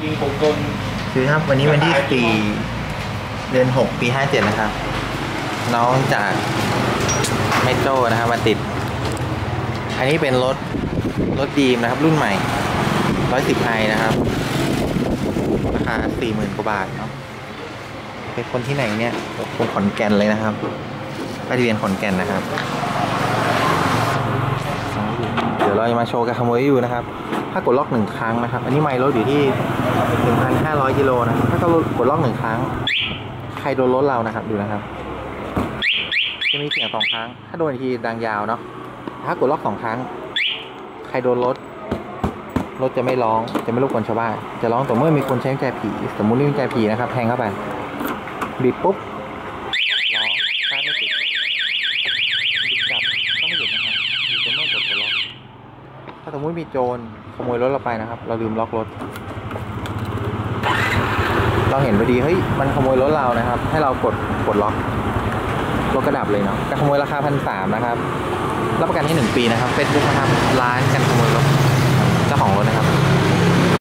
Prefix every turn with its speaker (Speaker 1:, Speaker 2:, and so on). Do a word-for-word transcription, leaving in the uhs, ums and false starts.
Speaker 1: ยิงผมโดน
Speaker 2: คือครับวันนี้วันที่สี่เดือนหกปีห้าเจ็ดนะครับน้องจากเมโจ้นะครับมาติดอันนี้เป็นรถรถดีมนะครับรุ่นใหม่ร้อยสิบไอนะครับราคาสี่หมื่นกว่าบาทเนาะเป็นคนที่ไหนเนี่ยคนขอนแก่นเลยนะครับป้ายทะเบียนขอนแก่นนะครับเดี๋ยวเราจะมาโชว์การขโมยอยู่นะครับถ้ากดล็อกหนึ่งครั้งนะครับอันนี้ไมล์รถอยู่ที่ หนึ่งพันห้าร้อย กิโลนะถ้ากดล็อกหนึ่งครั้งใครโดนรถเรานะครับดูนะครับจะมีเสียงสองครั้งถ้าโดนทีดังยาวเนาะถ้ากดล็อกสองครั้งใครโดนรถรถจะไม่ร้องจะไม่รบกวนชาวบ้านจะร้องต่อเมื่อมีคนใช้กุญแจผีสมมุตินี่กุญแจผีนะครับแทงเข้าไปบิดปุ๊บร้องถ้าไม่ติดบิดจับก็ไม่หยุดนะครับอยู่จนเมื่อกดล็อกถ้าสมมุติมีโจรขโมยรถเราไปนะครับเราลืมล็อกรถเราเห็นพอดีเฮ้ยมันขโมยรถเรานะครับให้เรากดกดล็อกรถกระดับเลยเนาะการขโมยราคาพันสามนะครับรับประกันให้หนึ่งปีนะครับเฟซบุ๊กนะครับร้านการขโมยรถเจ้าของรถนะครับ